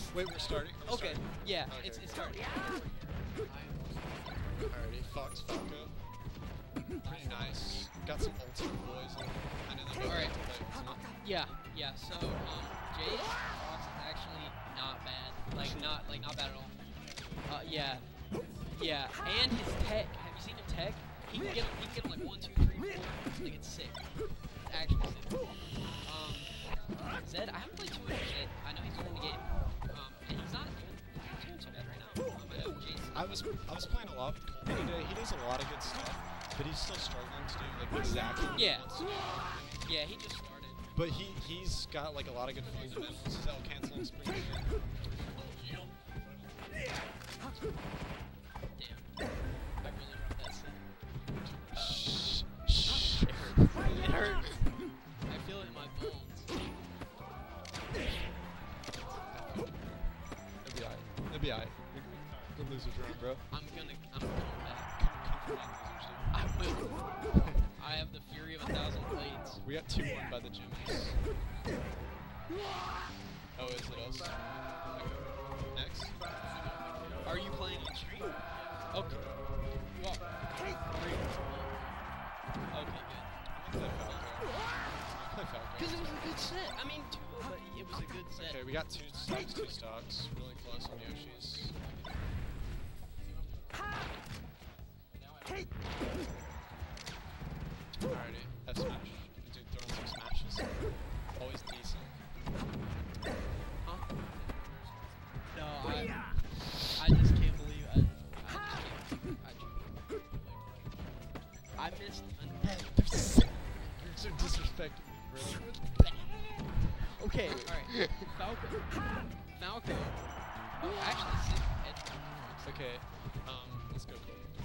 Wait, we're starting? We're Okay, starting. yeah, Okay. it's starting. Alrighty, Fox Falco. Pretty nice. Got some ultimate boys in. I know they both Alright. like to play ultimate. Yeah. So Jay's Fox is actually not bad. Not bad at all. Yeah, and his tech. Have you seen him tech? He can get him like 1, 2, 3, 4. Like it's sick. It's actually sick. Zed, I haven't played too much Zed. I know he's learning the game. And he's not doing too bad right now. I know Jason. I was playing a lot with Colby today. He does a lot of good stuff, but he's still struggling to do like exactly what he wants to do. Yeah, he just started. But he's got like a lot of good fundamentals. His L canceling is pretty good. Damn. I really love that scene. Shh. It hurts. I feel it in my bones. It'll be alright. Good losers round, bro. I'm going back. Come on, losers, dude. I will. I have the fury of 1,000 blades. We got 2-1 by the Jimmies. Oh, is it us? Next. Are you playing on stream? Okay. Well, okay, good. Play Falco. Because it was a good set. I mean, but it was a good set. Okay, we got 2 stocks. Really close on Yoshi's. Alrighty, F smash. Dude throwing some smashes. Always decent. Huh? No, I just can't believe I missed You're so disrespectful, bro. Okay, alright. Falco. Oh, actually, Okay, let's go.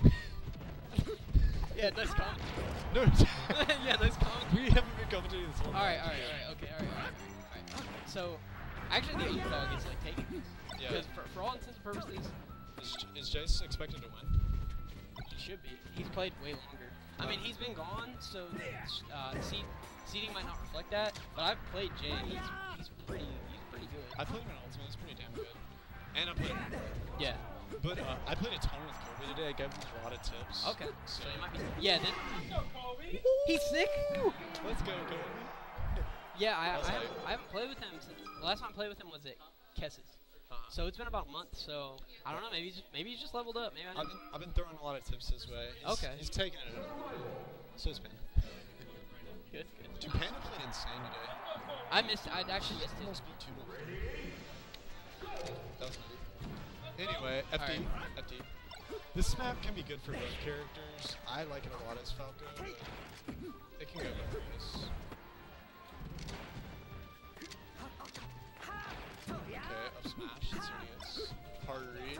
yeah, nice comment. No, yeah, nice comment. we haven't been commentating this one. Alright. Okay, alright. So, actually, the underdog is like taking this. Yeah. Because for all intents and purposes, Is Jace expected to win? he should be. He's played way longer. I mean, he's been gone, so seeding might not reflect that. But I've played Jay. He's pretty good. I played him in Ultimate. It's pretty damn good. And I played. Yeah. But I played a ton with Colby today. I gave him a lot of tips. Okay. So So he might be. Yeah. Then he's sick. Let's go, Colby. Yeah. I That's haven't played with him since the last time I played with him was at Kess's. So it's been about a month. So I don't know. Maybe he's just leveled up. Maybe I don't know. I've been throwing a lot of tips his way. He's taking it. So it's been. Good. Dude, Panda played insane today. I actually missed him. Almost beat 2-0. That was nutty. Anyway, FD. Alright. FD. This map can be good for both characters. I like it a lot as Falco. But it can go both ways. Okay, up smash. That's what he gets. Hard read.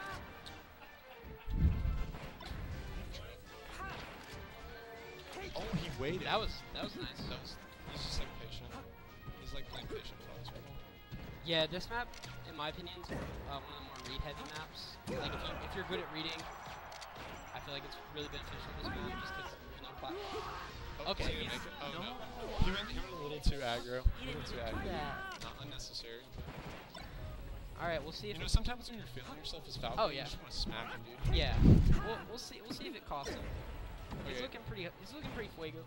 Oh, he waited. That was nice. He's just like patient. He's like playing patient Fox right now. Yeah, this map, in my opinion, is one of the more read-heavy maps. Like, if you're good at reading, I feel like it's really beneficial this map just because there's no platform. Oh, Okay. He didn't make it. Oh, No. no. He went a little too aggro. He didn't do that. Not unnecessary. Alright, we'll see if You know, it, sometimes when you're feeling yourself as Falco, Oh, yeah. you just want to smack him, dude. yeah. We'll see if it costs him. He's Okay. looking pretty fuego.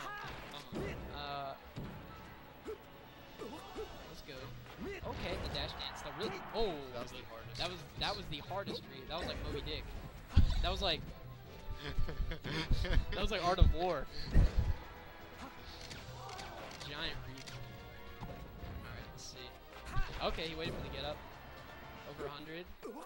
Let's go. Okay, the dash dance. That really That was the hardest. that was the hardest read. That was like Moby Dick. That was like Art of War. Giant read. Alright, let's see. Okay, he waited for the get up. Over 100.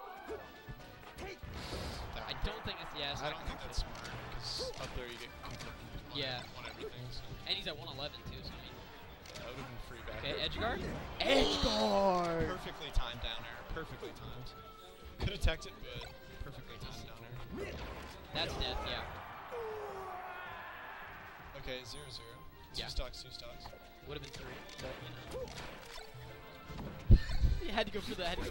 I don't think it's I don't think that's smart because up there you get conflicted on Yeah. on everything. So And he's at 111 too, so I mean. that would have been free back. Okay, edge guard. Edge guard. Perfectly timed down air. Perfectly timed. Could have teched it, but perfectly timed down air. That's death, yeah. Okay, 0-0. Yeah. Two stocks. Would have been 3, but you know. You had to go for the down.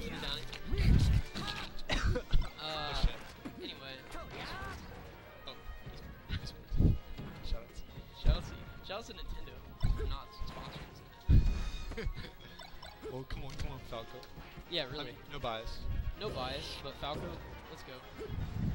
Oh shit. Anyway. Oh. Shoutouts. Shout out to Nintendo for not sponsoring this. Oh, come on, Falco. Yeah, really. No bias. No bias, but Falco, let's go.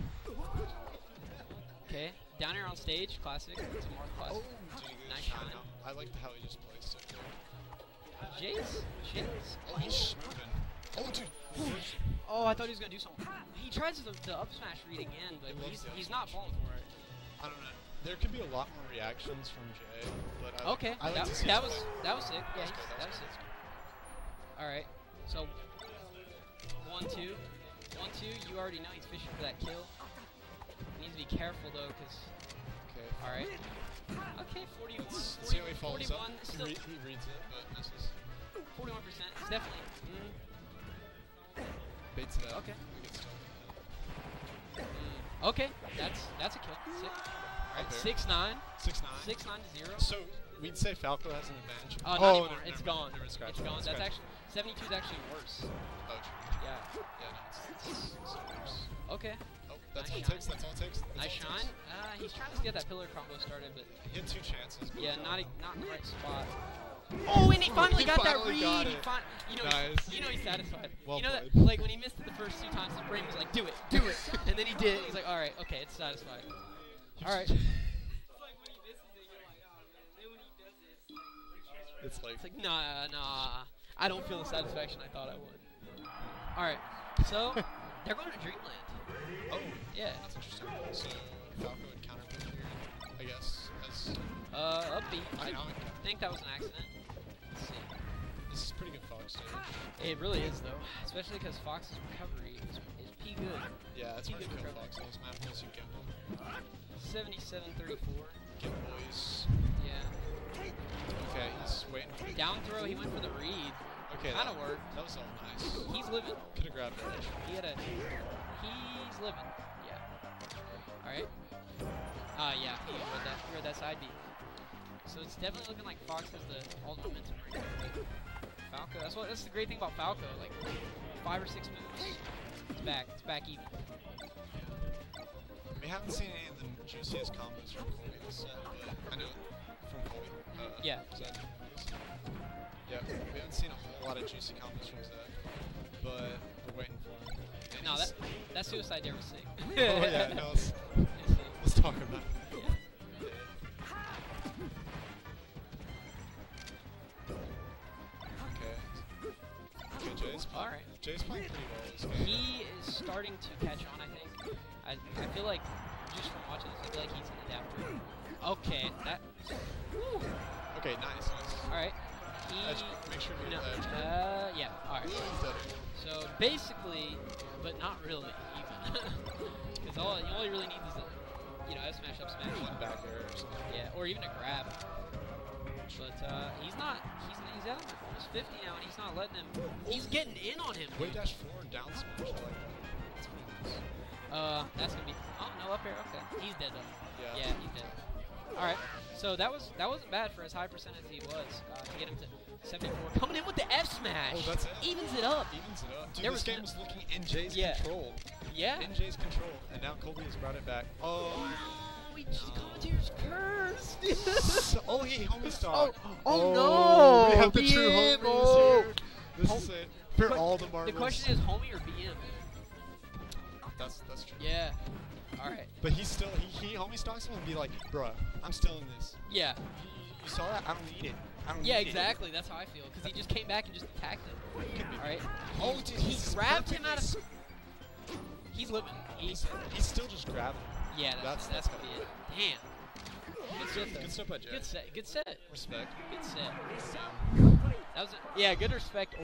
Okay, down here on stage, classic. It's a Marth classic. Oh, Nice shine. I like how he just plays so good. Jace? Oh, he's smoothing. Oh, dude. Oh, I thought he was gonna do something. He tries the up smash read again, but he's not falling for it. I don't know. There could be a lot more reactions from Jay, but I like that to see was his that was sick. Yeah, That was sick. All right, so 1-2, 1-2. You already know he's fishing for that kill. He needs to be careful though, cause. Okay. All right. Okay, 41. Let's see how he follows 41. up. Still He reads it, but misses. 41%. It's definitely. Baits it out. Okay. We get stuck. Okay, that's a kill. Sick. All right, 6-9. 6-9. 6-9-0. So we'd say Falco has an advantage. Not anymore. No, It's gone. It's gone. That's actually 72 is actually worse. Oh, true. Yeah. Yeah, no, it's worse. Okay. Oh, that's Nice all it shine. takes. That's all it takes. Nice shine. He's trying to get that pillar combo started, but He had 2 chances. yeah, not in the right spot. Oh, and he finally got that finally read. got He it. Nice. Nice. He's satisfied. Well you know that, played. like when he missed it the first 2 times, his brain was like, "Do it, do it," and then he did. He's like, "All right, okay, it's satisfied." All right. It's like It's like, nah. I don't feel the satisfaction I thought I would. All right, so they're going to Dreamland. oh, Yeah. that's interesting. So Falco would counter pick here, I guess. As Upbeat. I dynamic. think that was an accident. Let's see. This is pretty good Fox stage. It really is though, especially because Fox's recovery is pretty good. Yeah, it's hard to good kill recovery. Fox in those maps unless you get them. 77-34. Get boys. Yeah. Okay, he's waiting for Down throw. He went for the read. Okay, Kind that of worked. That was all nice. He's living. Could have grabbed it. He's living. Yeah. All right. Yeah. He read that side beat. So it's definitely looking like Fox has all the momentum right now. Falco. That's the great thing about Falco. Like 5 or 6 moves, it's back even. We haven't seen any of the juiciest combos from Colby this set, but I know from Colby. Yeah. Zed. Yeah, we haven't seen a whole lot of juicy combos from Zed, but we're waiting for him. And No, that suicide dare was sick. Oh yeah, no, let's talk about it. Yeah. Okay, Jay's playing pretty well this game. He is starting to catch on, I think. I feel like, just from watching this, I feel like he's an adapter. Okay, that... Woo. Okay, nice. Alright. Make sure you No, get the edge. yeah, alright. So, basically, but not really, even. Because all he really needs is a, F smash, up smash. One back air or something. Yeah, or even a grab. But he's out almost 50 now, and he's not letting him. He's getting in on him. Way dash forward, down smash. I like that. That's pretty nice. That's gonna be. Oh no, up air. Okay, he's dead though. Yeah. Yeah, he's dead. All right. So that wasn't bad for as high percentage he was to get him to 74. Coming in with the F smash. Oh, that's it. Evens it up. Evens it up. Dude, There this was game is looking in Jay's Yeah. control. Yeah. In Jay's control, and now Colby has brought it back. Oh. The commentator's cursed. Oh, he homie stock. Oh no. We have the true BM, homies here. This is it. For all the The marbles. question is homie or BM? That's true. Yeah. All right. But he's still, he homie stocks him and be like, bruh, I'm still in this. Yeah. You saw that? I don't need it. I don't Yeah, need exactly. That's how I feel. Because he just came back and just attacked him. It. All right. Oh, dude, He grabbed him out of. He's living. He's still just grabbing. Yeah, that's gonna be it. Damn. Good set, though. Good stuff by Jay. Good set. Good set. Respect. Good set. That was good respect.